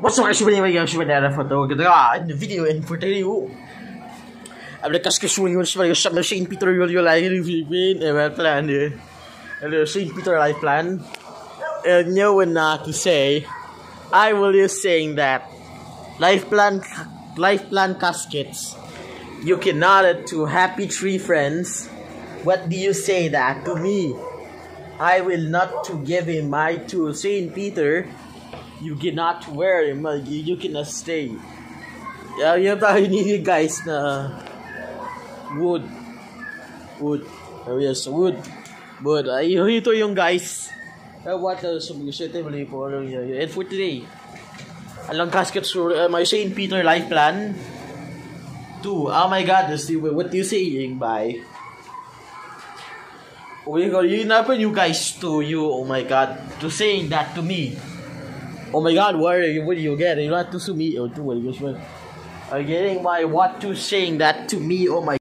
What's up guys, in the video and for today I'm discussing with Saint Peter life plan and Saint Peter life plan and no one to say I will just saying that life plan caskets you cannot to happy tree friends. What do you say that to me? I will not to give him my to Saint Peter. You cannot wear him. You cannot stay. Yeah, you need guys na wood. Oh yes, wood. But ito yung guys. What sumisete po and for today. Alang casket my Saint Peter life plan. 2. Oh my God, what you saying by? You never you guys to you. Oh my God, to saying that to me. Oh my God, what do you get? You want to sue me or to what? Are you getting my what to saying that to me? Oh my